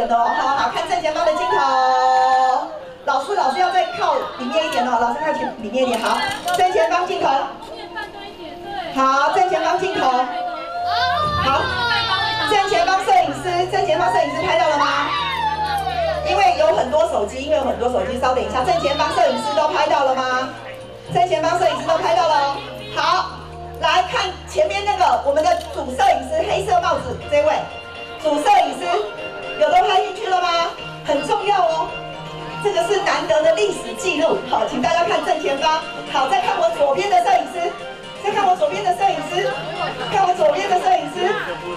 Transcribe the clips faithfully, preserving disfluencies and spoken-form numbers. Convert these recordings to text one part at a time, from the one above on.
的哦。好好看正前方的镜头，老师老师要再靠里面一点哦，老师靠前里面一点。好，正前方镜头。好，正前方镜头。好，正前方摄影师，正前方摄影师拍到了吗？因为有很多手机，因为有很多手机，稍等一下，正前方摄影师都拍到了吗？正前方摄影师都拍到了哦。好，来看前面那个我们的主摄影师，黑色帽子这位，主摄影师有都拍进去了吗？很重要哦，这个是难得的历史记录。好，请大家看正前方。好，再看我左边的摄影师，再看我左边的摄影师，看我左边的摄影师，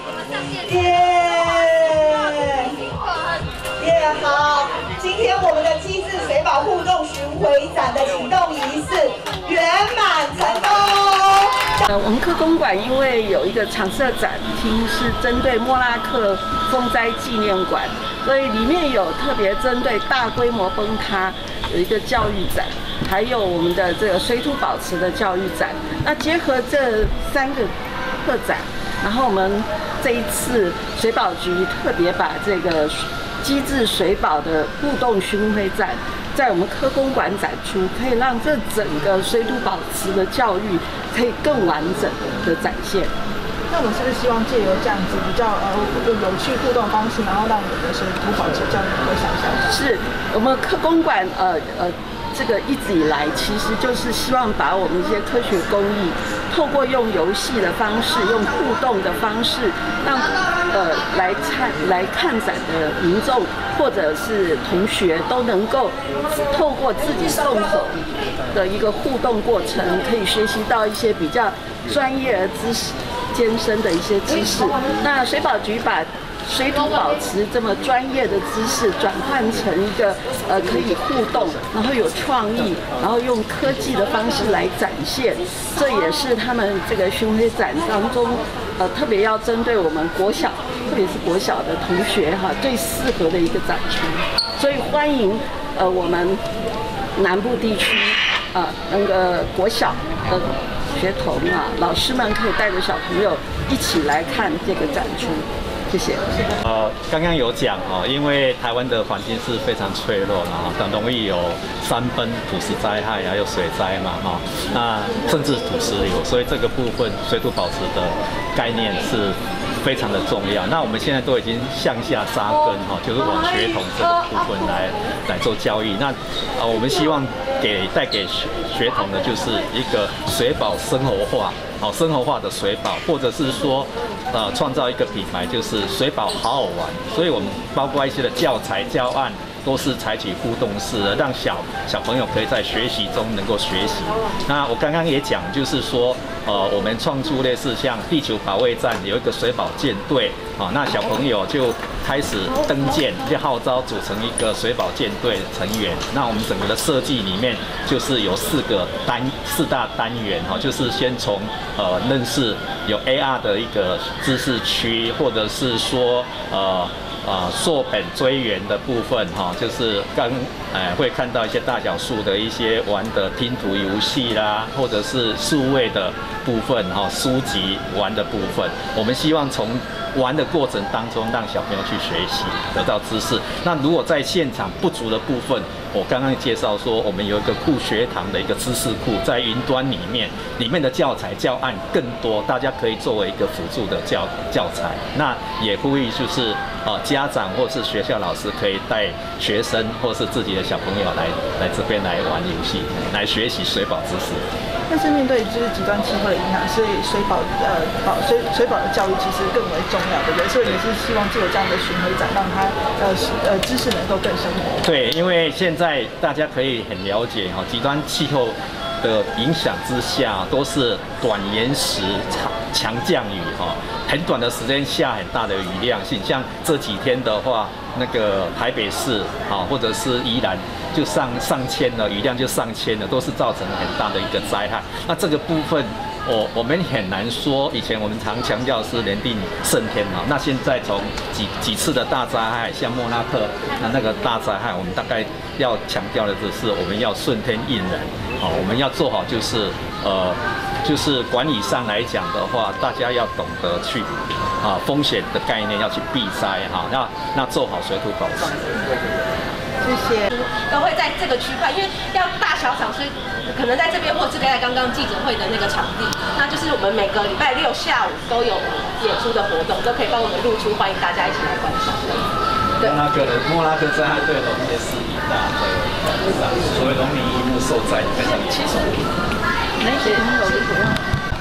耶！耶、yeah, 好，今天我们的机智水保互动巡回展的启动仪式圆满成功。 呃，我们科工馆因为有一个常设展厅是针对莫拉克风灾纪念馆，所以里面有特别针对大规模崩塌有一个教育展，还有我们的这个水土保持的教育展。那结合这三个特展，然后我们这一次水保局特别把这个机智水保的互动巡回展在我们科工馆展出，可以让这整个水土保持的教育可以更完整的展现。 那我们是不是希望借由这样子比较呃有趣互动方式，然后让我们的水土保持教育能够向下？ 是我们科工馆呃呃。这个一直以来，其实就是希望把我们一些科学工艺，透过用游戏的方式、用互动的方式，让呃来看来看展的民众或者是同学都能够透过自己动手的一个互动过程，可以学习到一些比较专业而知识艰深的一些知识。那水保局把水土保持这么专业的知识转换成一个呃可以互动，然后有创意，然后用科技的方式来展现，这也是他们这个巡回展当中呃特别要针对我们国小，特别是国小的同学哈最适合的一个展出。所以欢迎呃我们南部地区啊、呃、那个国小的学童啊老师们可以带着小朋友一起来看这个展出。谢谢。 呃，刚刚有讲哦，因为台湾的环境是非常脆弱的哈，很容易有山崩、土石灾害，还有水灾嘛哈，那甚至土石流，所以这个部分水土保持的概念是非常的重要。那我们现在都已经向下扎根哈，就是往学童这个部分来来做教育。那呃，我们希望给带给学学童的就是一个水保生活化。好，生活化的水保，或者是说，呃，创造一个品牌，就是水保好好玩。所以我们包括一些的教材教案，都是采取互动式的，让小小朋友可以在学习中能够学习。那我刚刚也讲，就是说，呃，我们创出类似像地球保卫战有一个水保舰队，啊，那小朋友就开始登舰，就号召组成一个水保舰队成员。那我们整个的设计里面就是有四个单四大单元，哈，就是先从呃认识有 A R 的一个知识区，或者是说呃。啊，溯本追源的部分哈，就是刚哎会看到一些大小数的一些玩的拼图游戏啦，或者是数位的部分哈，书籍玩的部分，我们希望从玩的过程当中让小朋友去学习，得到知识。那如果在现场不足的部分，我刚刚介绍说，我们有一个酷学堂的一个知识库，在云端里面，里面的教材教案更多，大家可以作为一个辅助的教教材。那也呼吁就是呃家长或是学校老师可以带学生或是自己的小朋友来来这边来玩游戏，来学习水保知识。 但是面对就是极端气候的影响，所以水保呃保水水保的教育其实更为重要，对不对？所以也是希望借由这样的巡回展，让他呃呃知识能够更生活。 对，因为现在大家可以很了解哈，极端气候的影响之下，都是短延时长强降雨哈，很短的时间下很大的雨量性。像这几天的话，那个台北市啊，或者是宜兰，就上上千了，雨量就上千了，都是造成很大的一个灾害。那这个部分，我我们很难说。以前我们常强调是人定胜天啊，那现在从几几次的大灾害，像莫拉克那那个大灾害，我们大概要强调的就是我们要顺天应人，好，我们要做好就是呃，就是管理上来讲的话，大家要懂得去啊风险的概念要去避灾哈，那那做好水土保持。 谢谢。 都会在这个区块，因为要大小场，所以可能在这边或是在刚刚记者会的那个场地，那就是我们每个礼拜六下午都有演出的活动，都可以帮我们露出，欢迎大家一起来观赏。 莫拉克的莫拉克灾害对农业是一大的影响，所谓农民一目受灾非常严重。 那些朋友是不用。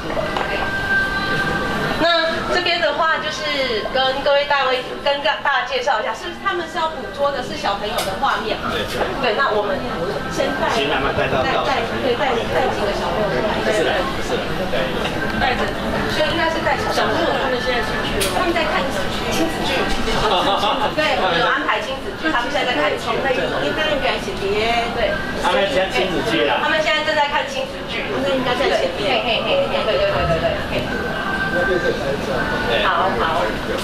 那这边的话，就是跟各位大位跟大家介绍一下，是他们是要捕捉的是小朋友的画面嘛？ 对对。那我们先带， 先慢慢带到带带对带带几个小朋友过来。 不是的，不是的，对。 带着，所以应该是带小朋友。他们现在进去了，他们在看亲子剧。对，我们有安排亲子剧，他们现在在看亲子剧。应该应该是别对。 他们现在亲子剧啦。 他们现在正在看亲子剧，那应该在前面。嘿嘿嘿，对对对对对。好好。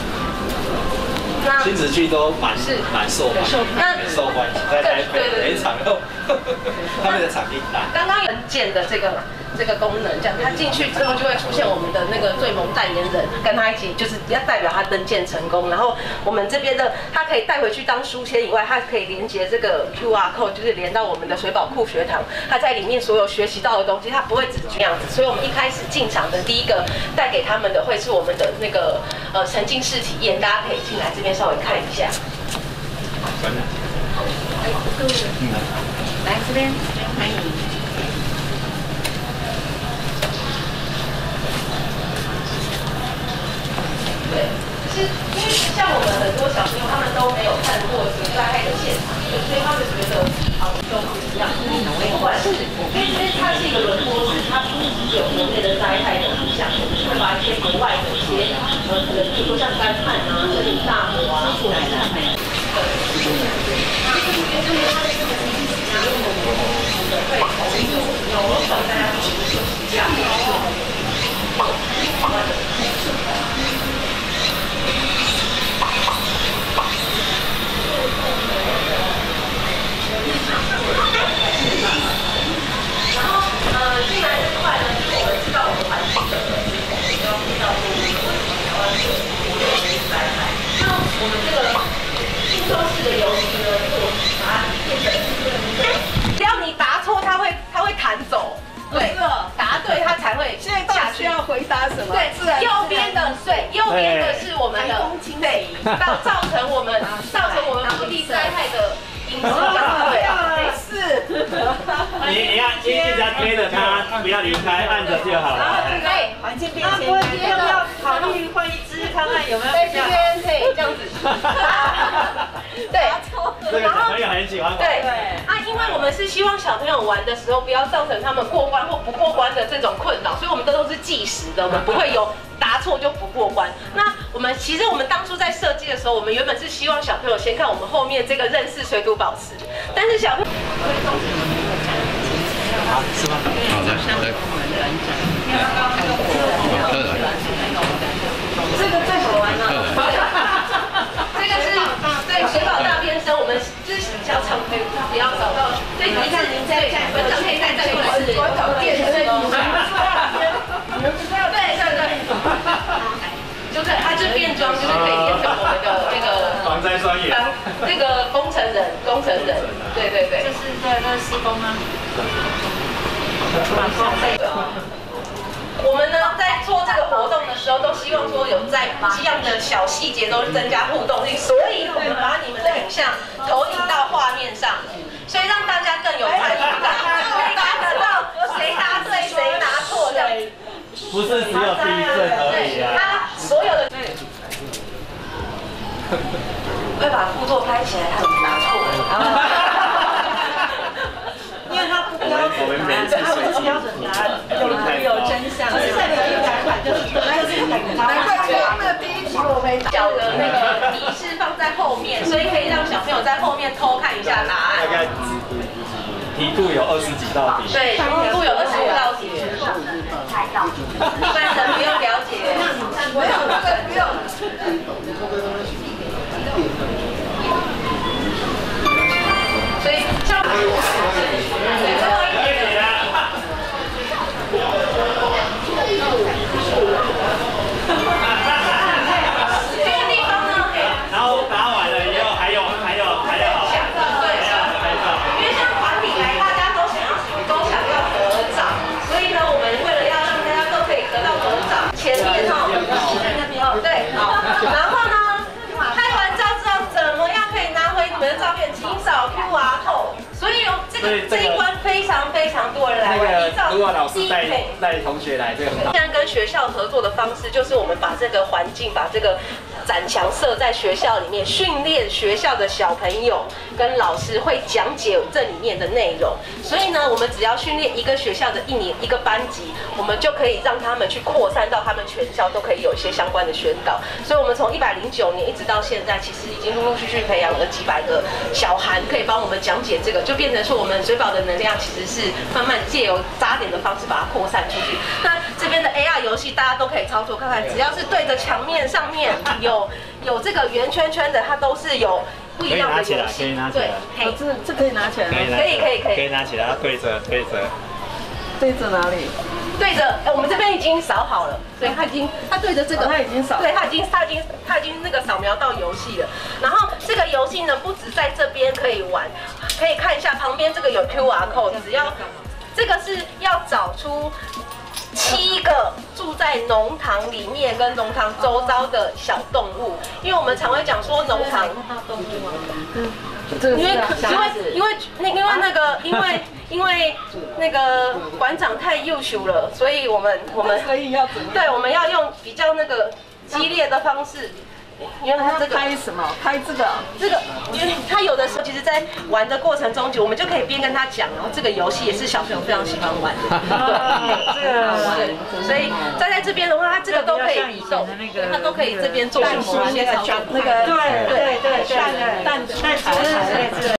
亲子剧都蛮是蛮受欢迎，蛮受欢迎，在台北每一场都，他们的场地大。 刚刚有建的这个这个功能，这样他进去之后就会出现我们的那个最萌代言人，跟他一起就是要代表他登建成功。然后我们这边的他可以带回去当书签以外，它可以连接这个 Q R code， 就是连到我们的水保库学堂。他在里面所有学习到的东西，他不会只这样子。所以我们一开始进场的第一个带给他们的会是我们的那个呃沉浸式体验，大家可以进来这边稍微看一下。 嗯，来这边欢迎。 对，就是因为像我们很多小朋友，他们都没有看过水灾害的现场，所以他们觉得啊都不一样。不管是因为因为它是一个轮播式，它不只有国内的灾害的影响，我们会把一些国外的一些呃可能比如说像干旱啊、森林大火啊，或者是对，那这边他们他们这个经济实际用我们的会从有手大家都是这样的。然后，呃，进来这块呢，就是我们知道我们环境的时候，我们要知道说为什么台湾有国内的灾害。那我们这个轻松式的游戏呢，就是我们把它变成，只要你答错，它会它会弹走。对，答对它才会。 现在到底需要回答什么？ 对，右边的对，右边的是我们的对，造造成我们造成我们土地灾害的因素。对，没事。 你你要你只要推着它，不要离开，按着就好了。 对， 环境变迁，要不要考虑换一支看看有没有在这边可以这样子。对， 这个小朋友很喜欢玩。 对啊，因为我们是希望小朋友玩的时候不要造成他们过关或不过关的这种困扰，所以我们这都是计时的，我们不会有答错就不过关。那我们其实我们当初在设计的时候，我们原本是希望小朋友先看我们后面这个认识水土保持，但是小朋友好，是吗？好的，来。 这个最好玩了。这个是对水保大边生，我们就是小场对，不要找到。对，你看您在馆长可以再再过来是馆长变身。你们不知道？对对对。就是它就变装，就是可以变成我们的这个防灾专业， 这个工程人，工程人，对对对。 就是在那施工吗？ 我们呢在做这个活动的时候，都希望说有在这样的小细节都增加互动力，所以我们把你们的影像投影到画面上，所以让大家更有参与感，可以看得到谁答对谁答错这样。 不是只有第一阵而已啊。 他所有的会把副座拍起来，他答错了。因为他不标准， 我们每次他不是标准答案，有有真相，就是在有一改版，就是就是难怪刚那第一题我没脚的那个提示放在后面，所以可以让小朋友在后面偷看一下答案。 大概题度有二十几道题。 对，题目有二十五道题。一般人不用了解。 不用，不用。 所以像最后一点的。 所以这一关非常非常多人来玩。依照如果老师带带同学来，这个很好。 现在跟学校合作的方式，就是我们把这个环境，把这个展墙设在学校里面，训练学校的小朋友跟老师会讲解这里面的内容。所以呢，我们只要训练一个学校的一年一个班级，我们就可以让他们去扩散到他们全校，都可以有一些相关的宣导。所以我们从一百零九年一直到现在，其实已经陆陆续续培养了几百个小韩，可以帮我们讲解这个，就变成说我们水保的能量其实是慢慢借由扎点的方式把它扩散出去。那这边的 A R 游戏大家都可以操作看看，只要是对着墙面上面有有这个圆圈圈的，它都是有不一样的游戏。 可以拿起来， 哦，这这可以拿起来吗？ 可以可以可以可以拿起来，对着对着。 对着哪里？ 对着，哎，我们这边已经扫好了，所以他已经他对着这个， 他已经扫， 对，他已经他已经他已经那个扫描到游戏了。然后这个游戏呢，不止在这边可以玩，可以看一下旁边这个有 Q R code， 只要这个是要找出七个住在农场里面跟农场周遭的小动物，因为我们常会讲说农场动物嗯， 因为因为因为那因为那个因为因为那个馆长太优秀了，所以我们我们所以要怎么样？ 对，我们要用比较那个激烈的方式。因为它这个拍什么？拍这个？ 这个，因为他有的时候其实，在玩的过程中，我们就可以边跟他讲，然后这个游戏也是小朋友非常喜欢玩的。 对，这个好玩。 所以站在这边的话，它这个都可以移动，它都可以这边做什么？ 那个那个对对对，蛋蛋蛋蛋